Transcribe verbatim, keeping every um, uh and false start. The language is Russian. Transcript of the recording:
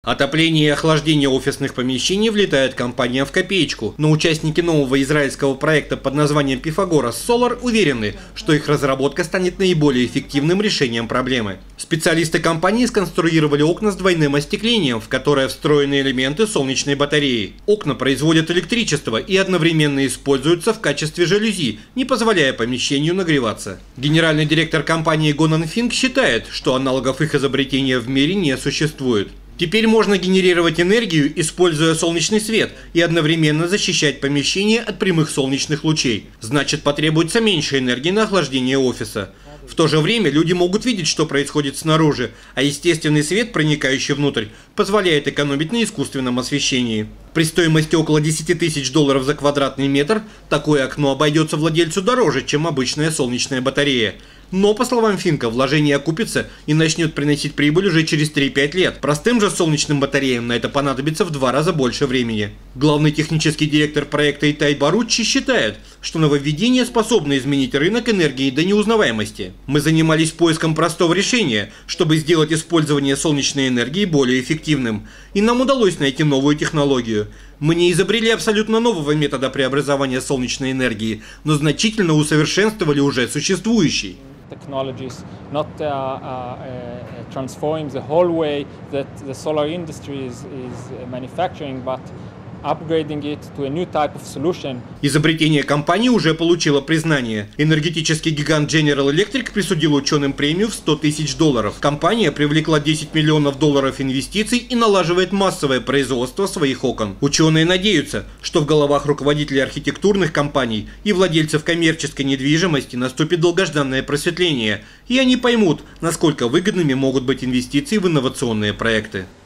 Отопление и охлаждение офисных помещений влетает компаниям в копеечку, но участники нового израильского проекта под названием Pythagoras Solar уверены, что их разработка станет наиболее эффективным решением проблемы. Специалисты компании сконструировали окна с двойным остеклением, в которое встроены элементы солнечной батареи. Окна производят электричество и одновременно используются в качестве жалюзи, не позволяя помещению нагреваться. Генеральный директор компании Гонан Финк считает, что аналогов их изобретения в мире не существует. Теперь можно генерировать энергию, используя солнечный свет, и одновременно защищать помещение от прямых солнечных лучей. Значит, потребуется меньше энергии на охлаждение офиса. В то же время люди могут видеть, что происходит снаружи, а естественный свет, проникающий внутрь, позволяет экономить на искусственном освещении. При стоимости около десяти тысяч долларов за квадратный метр такое окно обойдется владельцу дороже, чем обычная солнечная батарея. Но, по словам Финка, вложение окупится и начнет приносить прибыль уже через три-пять лет. Простым же солнечным батареям на это понадобится в два раза больше времени. Главный технический директор проекта Итай Баруччи считает, что нововведение способно изменить рынок энергии до неузнаваемости. Мы занимались поиском простого решения, чтобы сделать использование солнечной энергии более эффективным. И нам удалось найти новую технологию. Мы не изобрели абсолютно нового метода преобразования солнечной энергии, но значительно усовершенствовали уже существующий. Technologies not uh, uh, uh, transforming the whole way that the solar industry is, is manufacturing, but upgrading it to a new type of solution. Изобретение компании уже получило признание. Энергетический гигант General Electric присудил ученым премию в сто тысяч долларов. Компания привлекла десять миллионов долларов инвестиций и налаживает массовое производство своих окон. Ученые надеются, что в головах руководителей архитектурных компаний и владельцев коммерческой недвижимости наступит долгожданное просветление, и они поймут, насколько выгодными могут быть инвестиции в инновационные проекты.